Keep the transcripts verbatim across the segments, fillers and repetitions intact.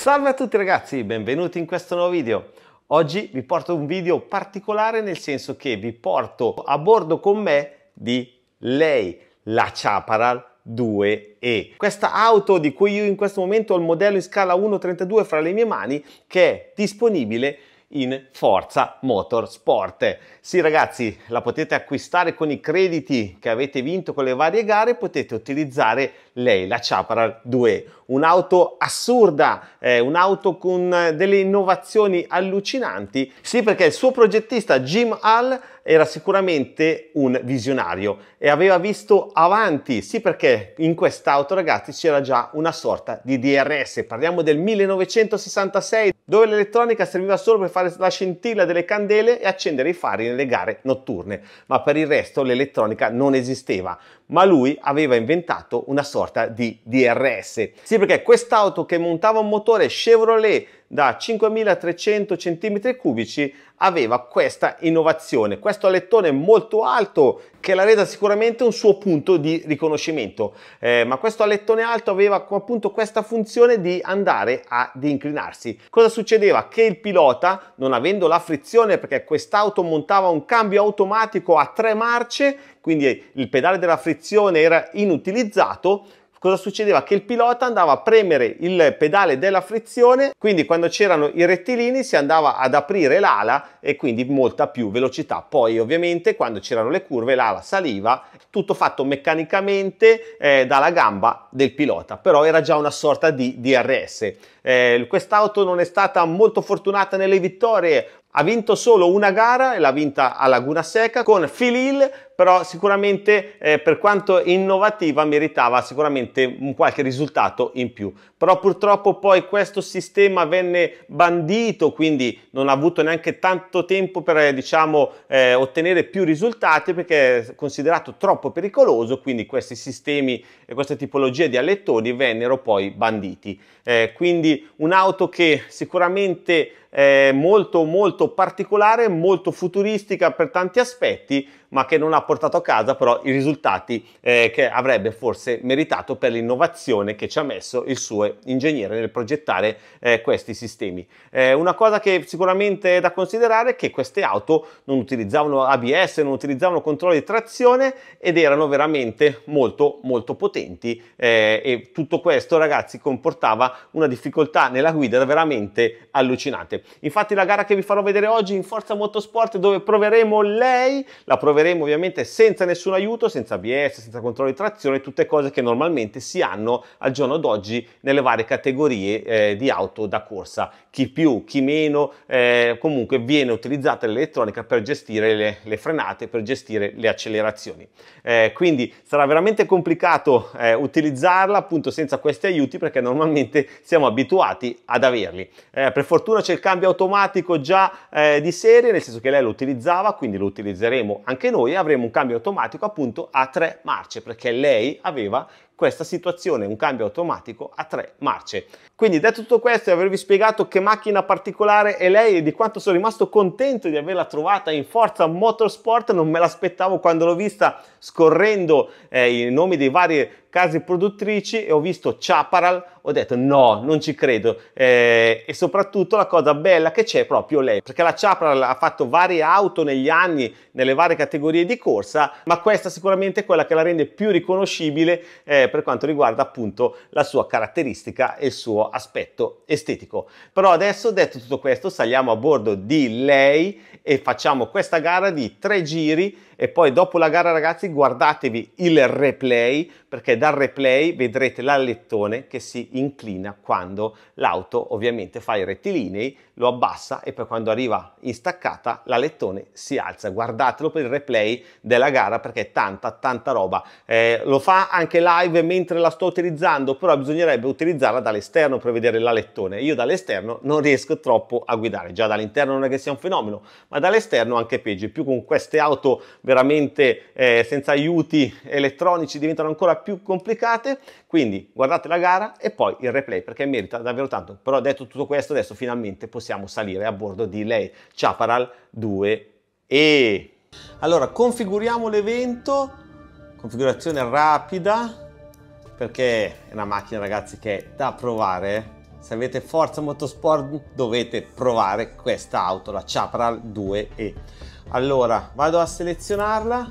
Salve a tutti ragazzi, benvenuti in questo nuovo video. Oggi vi porto un video particolare, nel senso che vi porto a bordo con me di lei, la Chaparral due E. Questa auto di cui io in questo momento ho il modello in scala uno trentadue fra le mie mani, che è disponibile in Forza Motorsport. Sì ragazzi, la potete acquistare con i crediti che avete vinto con le varie gare, potete utilizzare lei, la Chaparral due E. Un'auto assurda, eh, un'auto con delle innovazioni allucinanti. Sì, perché il suo progettista Jim Hall era sicuramente un visionario e aveva visto avanti. Sì, perché in quest'auto ragazzi c'era già una sorta di D R S. Parliamo del millenovecentosessantasei, dove l'elettronica serviva solo per fare la scintilla delle candele e accendere i fari nelle gare notturne, ma per il resto l'elettronica non esisteva. Ma lui aveva inventato una sorta di D R S. Sì, perché quest'auto, che montava un motore Chevrolet da cinquemilatrecento centimetri cubici, aveva questa innovazione, questo alettone molto alto che la resa sicuramente un suo punto di riconoscimento, eh, ma questo alettone alto aveva appunto questa funzione di andare ad inclinarsi. Cosa succedeva? Che il pilota, non avendo la frizione, perché quest'auto montava un cambio automatico a tre marce, quindi il pedale della frizione era inutilizzato, cosa succedeva? Che il pilota andava a premere il pedale della frizione, quindi quando c'erano i rettilini si andava ad aprire l'ala e quindi molta più velocità. Poi ovviamente quando c'erano le curve l'ala saliva, tutto fatto meccanicamente eh, dalla gamba del pilota, però era già una sorta di D R S. Eh, quest'auto non è stata molto fortunata nelle vittorie, ha vinto solo una gara e l'ha vinta a Laguna Seca con Phil Hill, però sicuramente eh, per quanto innovativa meritava sicuramente un qualche risultato in più. Però purtroppo poi questo sistema venne bandito, quindi non ha avuto neanche tanto tempo per eh, diciamo eh, ottenere più risultati, perché è considerato troppo pericoloso, quindi questi sistemi e queste tipologie di alettoni vennero poi banditi. Eh, quindi un'auto che sicuramente è molto molto particolare, molto futuristica per tanti aspetti, ma che non ha portato a casa però i risultati eh, che avrebbe forse meritato per l'innovazione che ci ha messo il suo ingegnere nel progettare eh, questi sistemi. Eh, una cosa che sicuramente è da considerare è che queste auto non utilizzavano A B S, non utilizzavano controllo di trazione ed erano veramente molto molto potenti, eh, e tutto questo ragazzi comportava una difficoltà nella guida veramente allucinante. Infatti la gara che vi farò vedere oggi in Forza Motorsport, dove proveremo lei, la proveremo ovviamente senza nessun aiuto, senza A B S, senza controllo di trazione, tutte cose che normalmente si hanno al giorno d'oggi nelle varie categorie eh, di auto da corsa, chi più, chi meno, eh, comunque viene utilizzata l'elettronica per gestire le, le frenate, per gestire le accelerazioni. Eh, quindi sarà veramente complicato eh, utilizzarla appunto senza questi aiuti, perché normalmente siamo abituati ad averli. Eh, per fortuna c'è il cambio automatico già eh, di serie, nel senso che lei lo utilizzava, quindi lo utilizzeremo anche noi, avremo un cambio automatico appunto a tre marce, perché lei aveva questa situazione, un cambio automatico a tre marce. Quindi detto tutto questo e avervi spiegato che macchina particolare è lei e di quanto sono rimasto contento di averla trovata in Forza Motorsport, non me l'aspettavo quando l'ho vista scorrendo eh, i nomi dei vari case produttrici e ho visto Chaparral, ho detto no, non ci credo, eh, e soprattutto la cosa bella che c'è proprio lei, perché la Chaparral ha fatto varie auto negli anni nelle varie categorie di corsa, ma questa sicuramente è quella che la rende più riconoscibile eh, per quanto riguarda appunto la sua caratteristica e il suo aspetto estetico. Però adesso, detto tutto questo, saliamo a bordo di lei e facciamo questa gara di tre giri e poi dopo la gara ragazzi guardatevi il replay, perché dal replay vedrete l'alettone che si inclina quando l'auto ovviamente fa i rettilinei, lo abbassa e poi quando arriva in staccata l'alettone si alza. Guardatelo per il replay della gara, perché è tanta tanta roba. Eh, lo fa anche live mentre la sto utilizzando, però bisognerebbe utilizzarla dall'esterno per vedere l'alettone. Io dall'esterno non riesco troppo a guidare, già dall'interno non è che sia un fenomeno, ma dall'esterno anche peggio. Più con queste auto veramente eh, senza aiuti elettronici diventano ancora più complicate. Quindi guardate la gara e poi il replay, perché merita davvero tanto. Però detto tutto questo, adesso finalmente possiamo salire a bordo di lei, Chaparral due E. Allora configuriamo l'evento, configurazione rapida, perché è una macchina ragazzi che è da provare. se avete Forza Motorsport dovete provare questa auto, la Chaparral due E. Allora vado a selezionarla,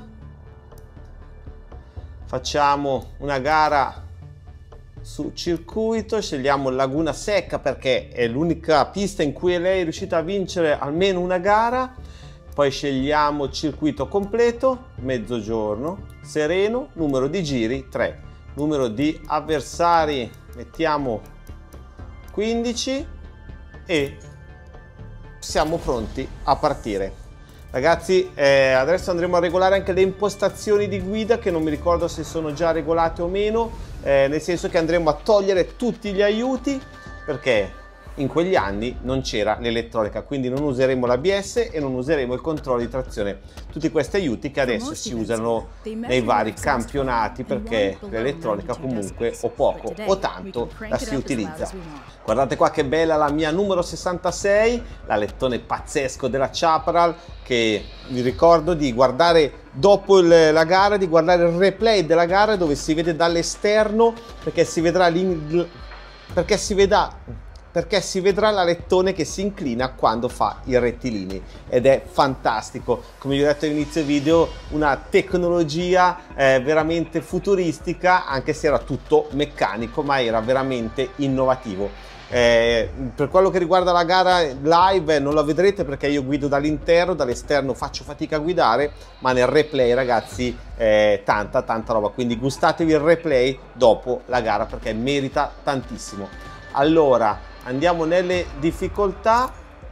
facciamo una gara su circuito, scegliamo Laguna Secca perché è l'unica pista in cui lei è riuscita a vincere almeno una gara. Poi scegliamo circuito completo, mezzogiorno, sereno, numero di giri tre, numero di avversari mettiamo quindici e siamo pronti a partire. Ragazzi, eh, adesso andremo a regolare anche le impostazioni di guida, che non mi ricordo se sono già regolate o meno, eh, nel senso che andremo a togliere tutti gli aiuti perché in quegli anni non c'era l'elettronica, quindi non useremo l'A B S e non useremo il controllo di trazione, tutti questi aiuti che adesso si usano nei vari campionati perché l'elettronica comunque o poco o tanto la si utilizza. Guardate qua che bella la mia numero sessantasei, l'alettone pazzesco della Chaparral, che vi ricordo di guardare dopo il, la gara, di guardare il replay della gara dove si vede dall'esterno perché si vedrà l'in, perché si vedrà perché si vedrà l'alettone che si inclina quando fa i rettilini ed è fantastico. Come vi ho detto all'inizio video, una tecnologia eh, veramente futuristica, anche se era tutto meccanico, ma era veramente innovativo. Eh, per quello che riguarda la gara live non la vedrete perché io guido dall'interno, dall'esterno faccio fatica a guidare, ma nel replay ragazzi eh, tanta tanta roba, quindi gustatevi il replay dopo la gara perché merita tantissimo. Allora andiamo nelle difficoltà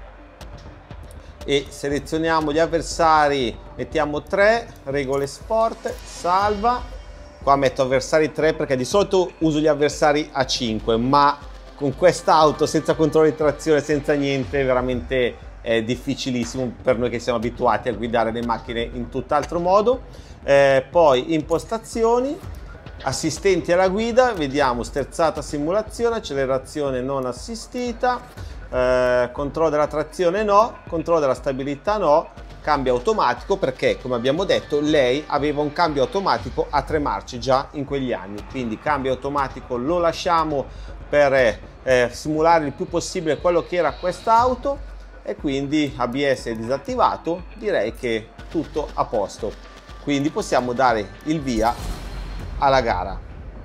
e selezioniamo gli avversari, mettiamo tre, regole sport, salva. Qua metto avversari tre perché di solito uso gli avversari a cinque, ma con questa auto senza controllo di trazione, senza niente, veramente è difficilissimo per noi che siamo abituati a guidare le macchine in tutt'altro modo. Eh, poi impostazioni, assistenti alla guida, vediamo sterzata simulazione, accelerazione non assistita, eh, controllo della trazione no, controllo della stabilità no, cambio automatico perché come abbiamo detto lei aveva un cambio automatico a tre marce già in quegli anni, quindi cambio automatico lo lasciamo per eh, simulare il più possibile quello che era quest'auto e quindi A B S è disattivato, direi che tutto a posto, quindi possiamo dare il via alla gara.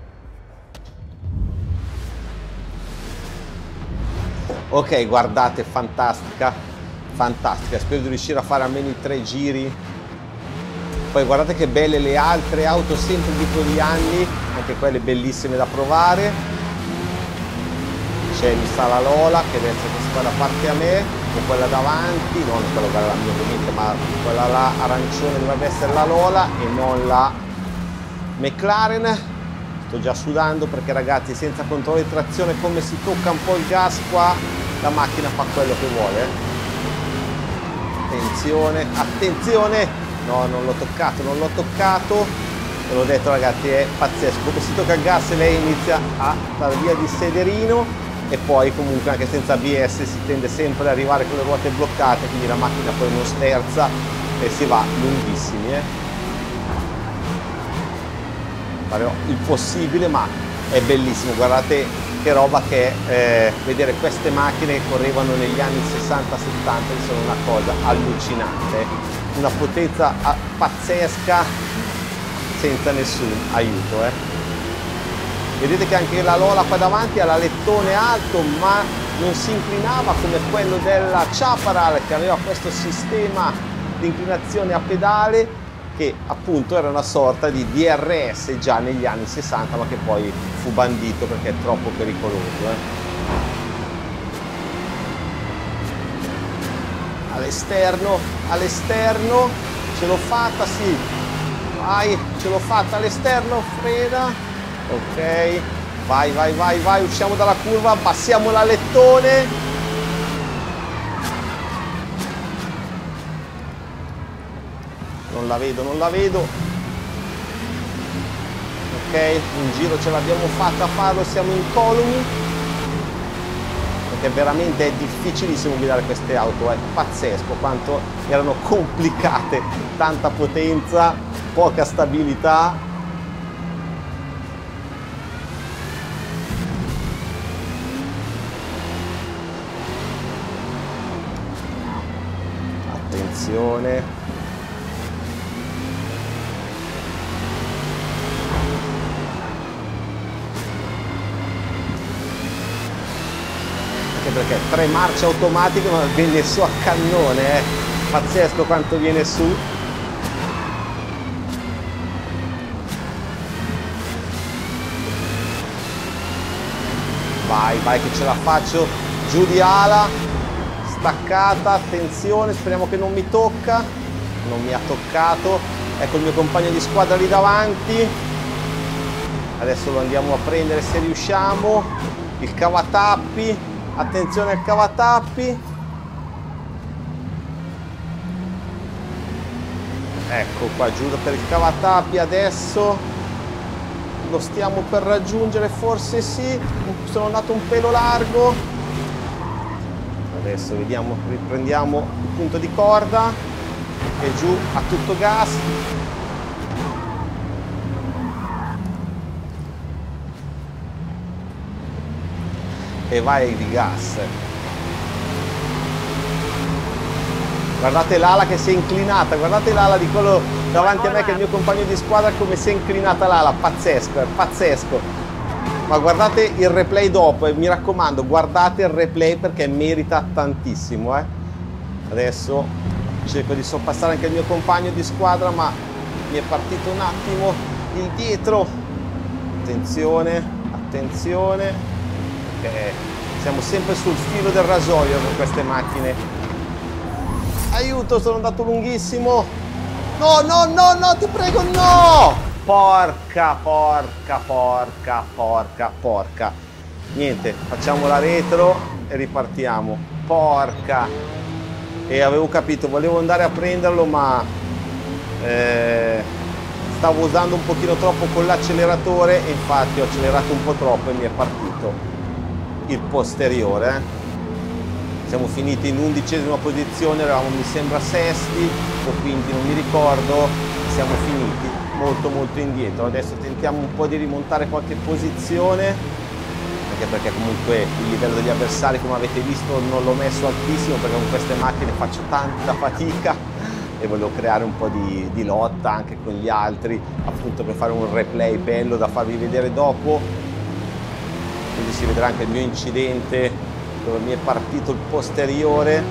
Ok, guardate, fantastica, fantastica, spero di riuscire a fare almeno i tre giri. Poi guardate che belle le altre auto sempre di quegli anni, anche quelle bellissime da provare. C'è mi sa la Lola che deve essere questa da parte a me, o quella davanti, non quella che era la mia ovviamente, ma quella là arancione dovrebbe essere la Lola e non la McLaren. Sto già sudando perché ragazzi senza controllo di trazione, come si tocca un po' il gas qua la macchina fa quello che vuole. Attenzione, attenzione, no non l'ho toccato, non l'ho toccato, ve l'ho detto ragazzi, è pazzesco, come si tocca il gas lei inizia a dare via di sederino e poi comunque anche senza A B S si tende sempre ad arrivare con le ruote bloccate, quindi la macchina poi non sterza e si va lunghissimi, eh. Farò il possibile, ma è bellissimo, guardate che roba che è eh, vedere queste macchine che correvano negli anni sessanta settanta, sono una cosa allucinante, una potenza pazzesca senza nessun aiuto, eh. Vedete che anche la Lola qua davanti ha l'alettone alto ma non si inclinava come quello della Chaparral che aveva questo sistema di inclinazione a pedale che appunto era una sorta di D R S già negli anni sessanta ma che poi fu bandito perché è troppo pericoloso, eh. All'esterno, all'esterno, ce l'ho fatta, sì, vai, ce l'ho fatta all'esterno, frena, ok, vai, vai, vai, vai, usciamo dalla curva, passiamo l'alettone. Non la vedo, non la vedo. Ok, un giro ce l'abbiamo fatta a farlo, siamo incolumi. Perché veramente è difficilissimo guidare queste auto, è pazzesco quanto erano complicate, tanta potenza, poca stabilità. attenzione. Perché tre marce automatiche, ma viene su a cannone, eh. Pazzesco quanto viene su. Vai, vai che ce la faccio. Giù di ala, staccata, attenzione, speriamo che non mi tocca. Non mi ha toccato. Ecco il mio compagno di squadra lì davanti. Adesso lo andiamo a prendere se riusciamo. Il cavatappi. Attenzione al cavatappi. Ecco qua giù per il cavatappi. Adesso lo stiamo per raggiungere, forse sì. Sono andato un pelo largo. Adesso vediamo, riprendiamo il punto di corda e giù a tutto gas. E vai di gas. Guardate l'ala che si è inclinata, guardate l'ala di quello davanti a me che è il mio compagno di squadra, come si è inclinata l'ala, pazzesco, è pazzesco. Ma guardate il replay dopo e mi raccomando, guardate il replay perché merita tantissimo, eh. Adesso cerco di sorpassare anche il mio compagno di squadra, ma mi è partito un attimo il dietro. Attenzione, attenzione. Eh, siamo sempre sul filo del rasoio con queste macchine. Aiuto, sono andato lunghissimo. No, no, no, no, ti prego, no! Porca, porca, porca, porca, porca. Niente, facciamo la retro e ripartiamo. Porca. E avevo capito, volevo andare a prenderlo, ma eh, stavo usando un pochino troppo con l'acceleratore e infatti ho accelerato un po' troppo e mi è partito il posteriore. Siamo finiti in undicesima posizione, eravamo mi sembra sesti o quinti, non mi ricordo. Siamo finiti molto molto indietro. Adesso tentiamo un po' di rimontare qualche posizione, anche perché comunque il livello degli avversari, come avete visto, non l'ho messo altissimo perché con queste macchine faccio tanta fatica e volevo creare un po' di, di lotta anche con gli altri, appunto per fare un replay bello da farvi vedere dopo. Quindi si vedrà anche il mio incidente dove mi è partito il posteriore.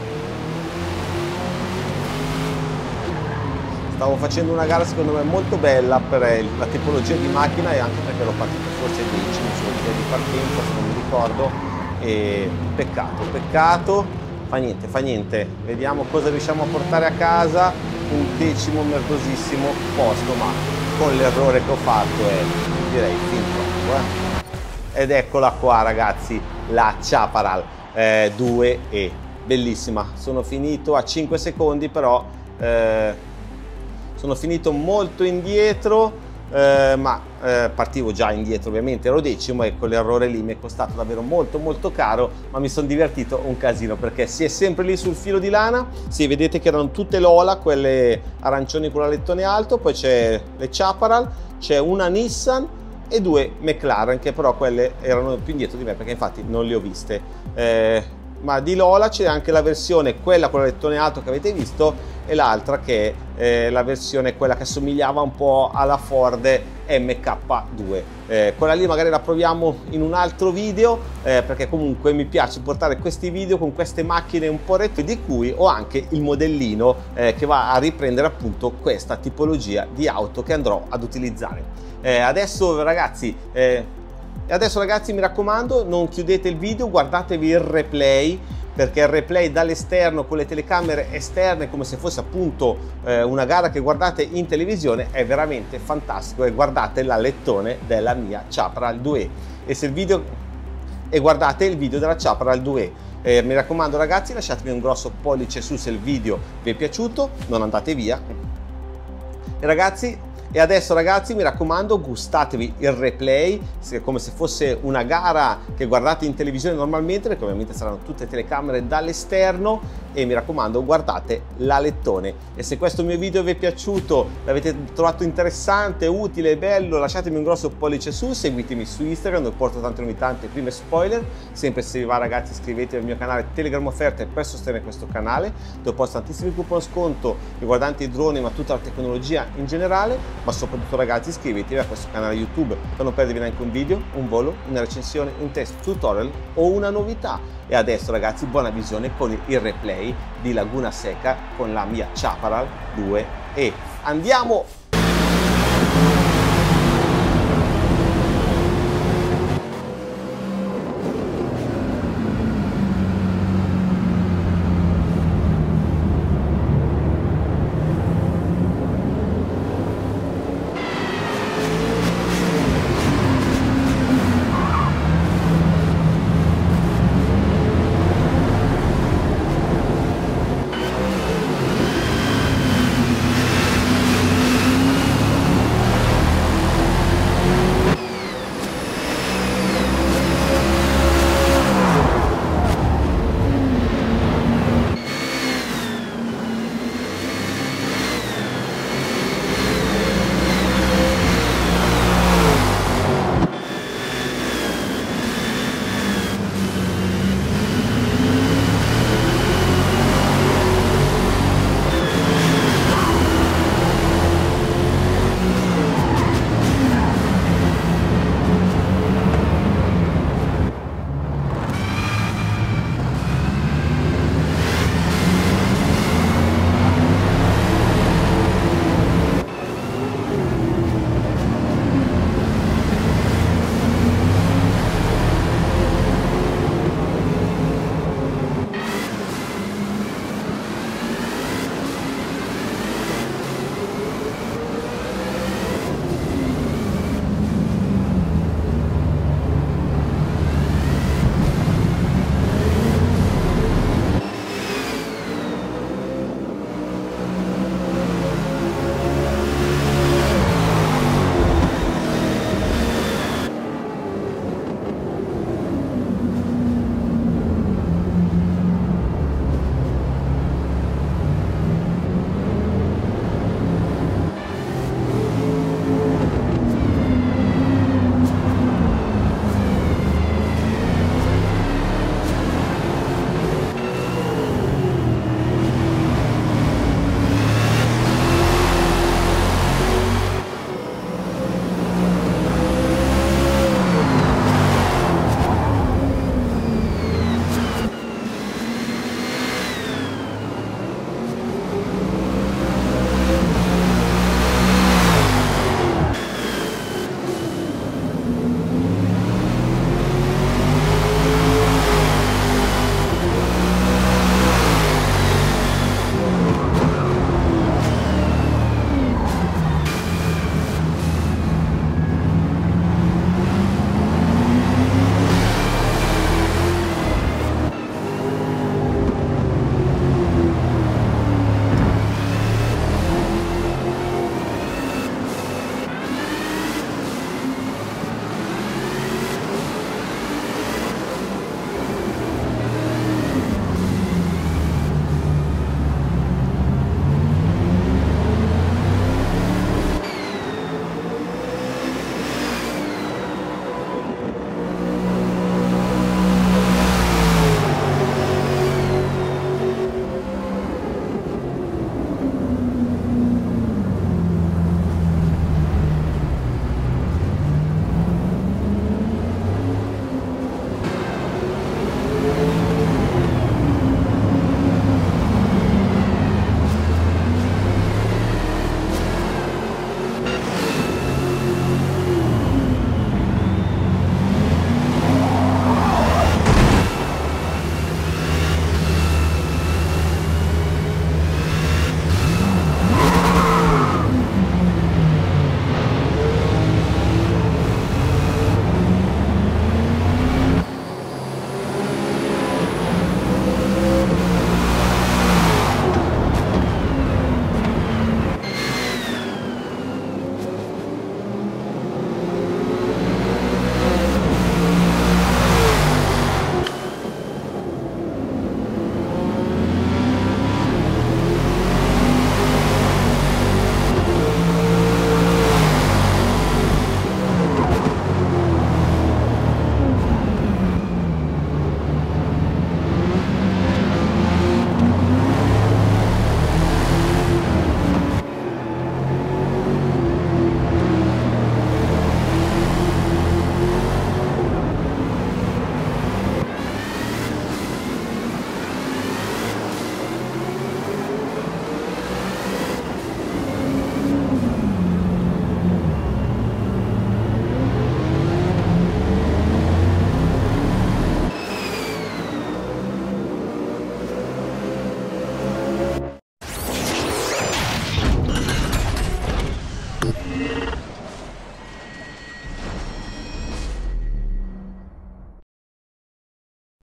Stavo facendo una gara secondo me molto bella per la tipologia di macchina e anche perché l'ho partito forse decimo sulla di partenza, se non mi ricordo, e peccato, peccato, fa niente, fa niente, vediamo cosa riusciamo a portare a casa. Un decimo merdosissimo posto, ma con l'errore che ho fatto è direi fin troppo, eh. Ed eccola qua ragazzi, la Chaparral eh, due E, bellissima. Sono finito a cinque secondi, però eh, sono finito molto indietro, eh, ma eh, partivo già indietro ovviamente, ero decimo e quell'errore lì mi è costato davvero molto molto caro, ma mi sono divertito un casino perché si è sempre lì sul filo di lana. Sì, vedete che erano tutte Lola, quelle arancioni con l'alettone alto, poi c'è le Chaparral, c'è una Nissan e due McLaren, che però quelle erano più indietro di me perché infatti non le ho viste. Eh, ma di Lola c'è anche la versione, quella con l'alettone alto che avete visto, e l'altra che è eh, la versione, quella che assomigliava un po' alla Ford M K due. Eh, quella lì magari la proviamo in un altro video, eh, perché comunque mi piace portare questi video con queste macchine un po' retro, di cui ho anche il modellino eh, che va a riprendere appunto questa tipologia di auto che andrò ad utilizzare. Eh, adesso ragazzi, eh, adesso ragazzi mi raccomando, non chiudete il video, guardatevi il replay, perché il replay dall'esterno con le telecamere esterne, come se fosse appunto eh, una gara che guardate in televisione, è veramente fantastico. E guardate l'alettone della mia Chaparral due E e se il video e guardate il video della Chaparral due E. Eh, mi raccomando ragazzi, lasciatemi un grosso pollice su se il video vi è piaciuto, non andate via. E ragazzi, e adesso ragazzi mi raccomando, gustatevi il replay come se fosse una gara che guardate in televisione normalmente, perché ovviamente saranno tutte telecamere dall'esterno, e mi raccomando guardate l'alettone. E se questo mio video vi è piaciuto, l'avete trovato interessante, utile, bello, lasciatemi un grosso pollice su, seguitemi su Instagram dove porto tante novità, tante prime spoiler. Sempre se vi va ragazzi iscrivetevi al mio canale Telegram Offerte per sostenere questo canale, dove posto tantissimi coupon sconto riguardanti i droni ma tutta la tecnologia in generale. Ma soprattutto ragazzi iscrivetevi a questo canale YouTube per non perdervi neanche un video, un volo, una recensione, un test, tutorial o una novità. E adesso ragazzi buona visione con il replay di Laguna Seca con la mia Chaparral due E. Andiamo!